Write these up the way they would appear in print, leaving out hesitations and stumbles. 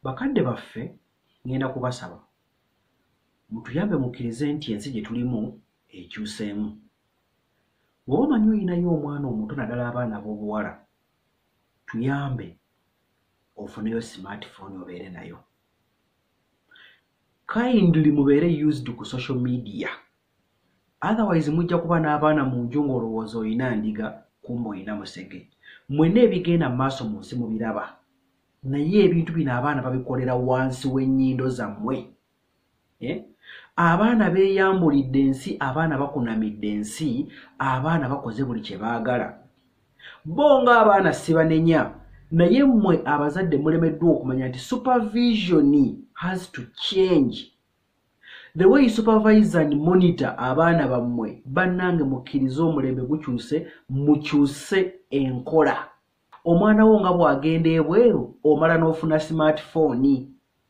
bakadde baffe ngenda kubasaba mutuyambe mukkirize nti ensi gye tulimu ekyuseemu. Bw'oba omanyi oyinayo omwana omuto naddala abaana b'obuwala, tuyambe ofuneyo smartphone obeere nayo. Kindly mubeere used ku social media. Otherwise mujja kuba n'abaana mu nju ng'olowooza oyina ndiga kumbe oyina musege. Mwenna ebigenda mu maaso mu nsi mubiraba. Naye ebintu bino abaana babikolera wansi w'ennyindo zammwe. Abaana beeyambulidde ensi, abaana bakunamidde ensi, abaana bakoze buli kye baagala. Bo ng'abaana si banenya, naye mmwe abazadde mulemeddwa okumanya nti supervision has to change. The way you supervise and monitor abaana bammwe, bannange mukkirize omulembe gukyuse, mukyuse enkola. Omwana wo nga bw'agenda ebweru omala n'ofuna smartphone.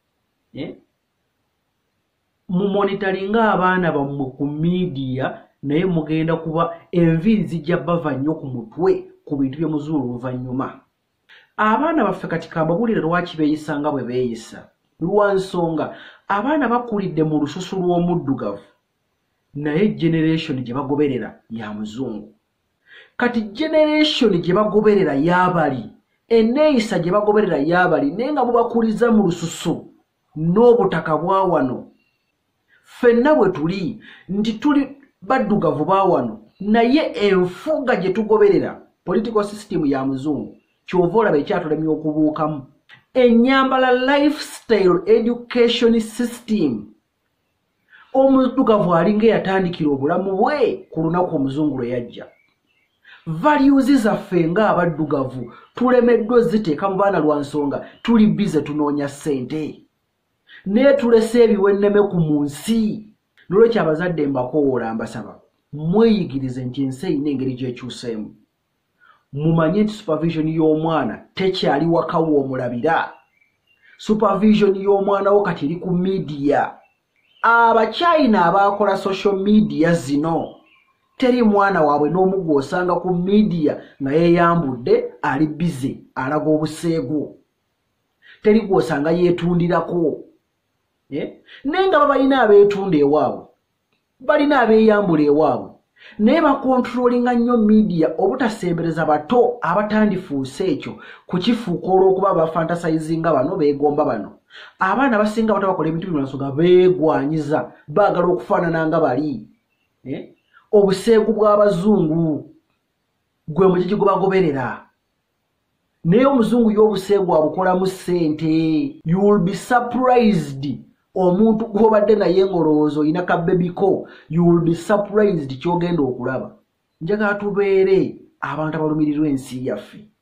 Mu monitoringa abaana bammwe ku media, naye mugenda kuba enviiri zijja bava nnyo ku mutwe ku bintu bye muzuula oluvannyuma. Abaana baffe kati kambabulire lwaki beeyisa nga bwe beeyisa. Lwa nsonga abaana bakulidde mu lususu lw'omuddugavu, naye generation gye bagoberera ya muzungu. Kati generation gye bagoberera y'abali, enneeyisa gye bagoberera y'abali, naye nga mubakuliza mu lususu n'obutaka bwa wano. Ffenna bwe tuli nti tuli baddugavu ba wano, naye enfuga gye tugoberera political system ya muzungu, kyova olaba ekyatulemye okubuukamu. Ennyambala lifestyle education system, omuddugavu alinga eyatandikira obulamu bwe ku lunaku omuzungu lwe yajja. Values zaffe ng'abaddugavu tulemeddwa ziteeka mu baana lwa nsonga tuli bize tunoonya ssente. Naye tulese ebiwenneme ku mu nsi. N'olwekyo abazadde mbakoowola mbasaba mweyigirize nti ensi eyina engeri gy'ekyuseemu. Mumanye nti supervision y'omwana tekyali waka w'omulabira. Supervision y'omwana wo kati eri ku media. Abachina abakola social media zino, teri mwana waabwe n'omu gw'osanga ku media nga yeeyambudde ali bize alaga obuseegu. Teri gw'osanga yeetundirako. Naye nga babalina abeetunda ewaabwe, balina abeeyambula ewaabwe, naye bakontrolinga nnyo media obutasembereza bato abatandifuuse ekyo kukifuuka olw'okuba bafantasayizinga bano beegomba bano. Abaana basinga bato bakola ebintu bino nsonga beegwanyiza, baagala okufaanana nga bali. Obuseegu bw'abazungu gwe mugigi gwe bagoberera. Naye omuzungu y'obuseegu abukolamu ssente. You will be surprised. Omuntu gw'obadde naye ng'olowooza oyina kabebiko, you will be surprised ky'ogenda okulaba. Njagala tubeere abantu abalumirirwa ensi yaffe.